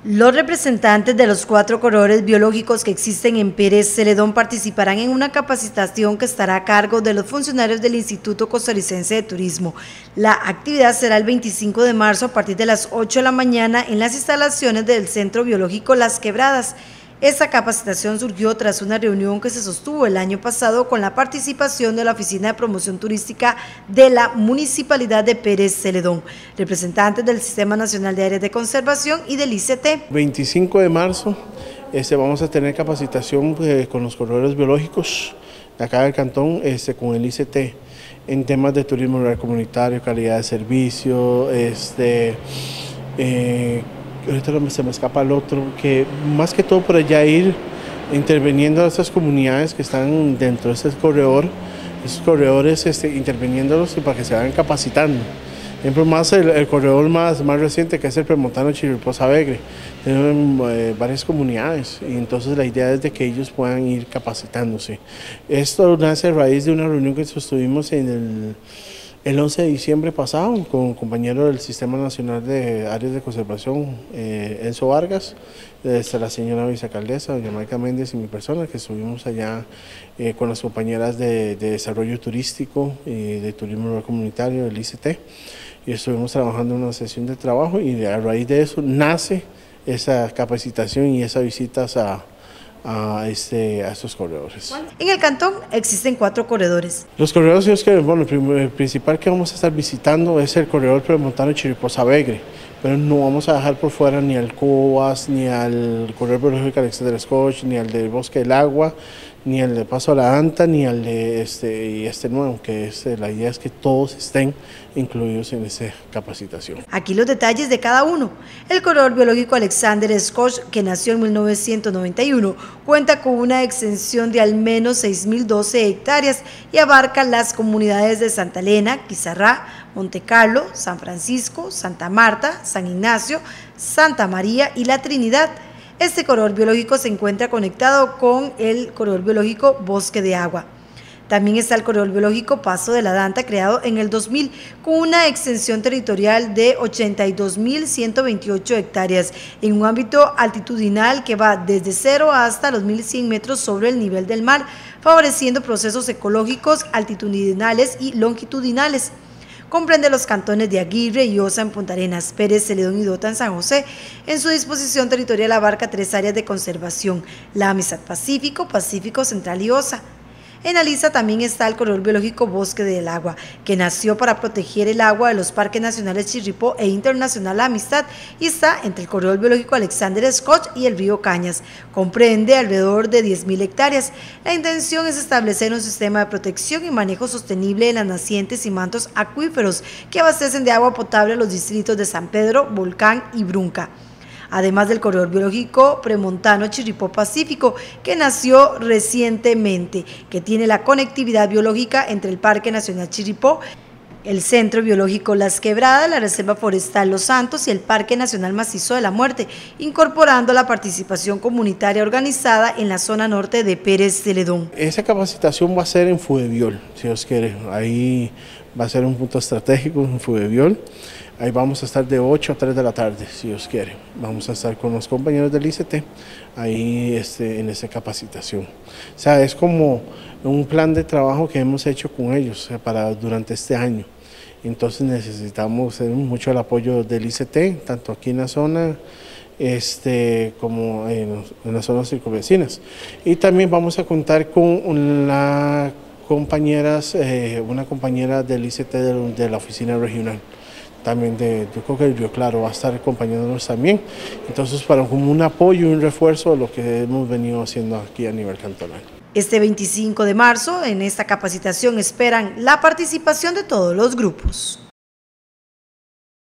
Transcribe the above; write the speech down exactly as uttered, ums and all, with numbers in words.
Los representantes de los cuatro corredores biológicos que existen en Pérez Celedón participarán en una capacitación que estará a cargo de los funcionarios del Instituto Costarricense de Turismo. La actividad será el veinticinco de marzo a partir de las ocho de la mañana en las instalaciones del Centro Biológico Las Quebradas. Esta capacitación surgió tras una reunión que se sostuvo el año pasado con la participación de la Oficina de Promoción Turística de la Municipalidad de Pérez Celedón, representantes del Sistema Nacional de Áreas de Conservación y del I C T. veinticinco de marzo este, vamos a tener capacitación eh, con los corredores biológicos de acá del cantón, este, con el I C T, en temas de turismo rural comunitario, calidad de servicio, este, eh, ahorita se me escapa el otro, que más que todo por allá ir interviniendo a estas comunidades que están dentro de este corredor, esos corredores este, interviniéndolos y para que se vayan capacitando. Ejemplo más el, el corredor más, más reciente, que es el Premontano Chirripó-Savegre, tienen eh, varias comunidades y entonces la idea es de que ellos puedan ir capacitándose. Esto nace a raíz de una reunión que sostuvimos en el El once de diciembre pasado, con compañeros del Sistema Nacional de Áreas de Conservación, eh, Enzo Vargas, desde la señora vicealcaldesa, doña Maica Méndez y mi persona, que estuvimos allá eh, con las compañeras de, de Desarrollo Turístico y de Turismo Rural Comunitario, del I C T, y estuvimos trabajando en una sesión de trabajo y a raíz de eso nace esa capacitación y esas visitas a A, este, a estos corredores. En el cantón existen cuatro corredores. Los corredores, es que, bueno, el principal que vamos a estar visitando es el corredor Premontano Chirripó-Savegre, pero no vamos a dejar por fuera ni al Cobas, ni al corredor biológico Alexander Scott, ni al del Bosque del Agua, ni al de Paso a la Anta, ni al de este, y este nuevo, que es, la idea es que todos estén incluidos en esa capacitación. Aquí los detalles de cada uno. El corredor biológico Alexander Scott, que nació en mil novecientos noventa y uno, cuenta con una extensión de al menos seis mil doce hectáreas y abarca las comunidades de Santa Elena, Quizarrá, Monte Carlo, San Francisco, Santa Marta, San Ignacio, Santa María y La Trinidad. Este corredor biológico se encuentra conectado con el corredor biológico Bosque de Agua. También está el corredor biológico Paso de la Danta, creado en el dos mil, con una extensión territorial de ochenta y dos mil ciento veintiocho hectáreas, en un ámbito altitudinal que va desde cero hasta los mil cien metros sobre el nivel del mar, favoreciendo procesos ecológicos altitudinales y longitudinales. Comprende los cantones de Aguirre y Osa en Punta Arenas, Pérez Celedón y Dota en San José. En su disposición territorial abarca tres áreas de conservación: la Amistad Pacífico, Pacífico Central y Osa. En Aliza también está el corredor biológico Bosque del Agua, que nació para proteger el agua de los parques nacionales Chirripó e Internacional La Amistad y está entre el corredor biológico Alexander Scott y el río Cañas. Comprende alrededor de diez mil hectáreas. La intención es establecer un sistema de protección y manejo sostenible de las nacientes y mantos acuíferos que abastecen de agua potable a los distritos de San Pedro, Volcán y Brunca. Además del corredor biológico Premontano Chirripó-Pacífico, que nació recientemente, que tiene la conectividad biológica entre el Parque Nacional Chirripó, el Centro Biológico Las Quebradas, la Reserva Forestal Los Santos y el Parque Nacional Macizo de la Muerte, incorporando la participación comunitaria organizada en la zona norte de Pérez Celedón. Esa capacitación va a ser en Fudeviol, si Dios quiere. Ahí va a ser un punto estratégico en Fudeviol. Ahí vamos a estar de ocho a tres de la tarde, si Dios quiere. Vamos a estar con los compañeros del I C T, ahí este, en esa capacitación. O sea, es como un plan de trabajo que hemos hecho con ellos, o sea, para, durante este año. Entonces necesitamos mucho el apoyo del I C T, tanto aquí en la zona este, como en, en las zonas circunvecinas. Y también vamos a contar con la compañeras, eh, una compañera del I C T de, de la oficina regional. También de, yo creo que el Río Claro va a estar acompañándonos también, entonces para como un apoyo y un refuerzo de lo que hemos venido haciendo aquí a nivel cantonal. Este veinticinco de marzo, en esta capacitación esperan la participación de todos los grupos.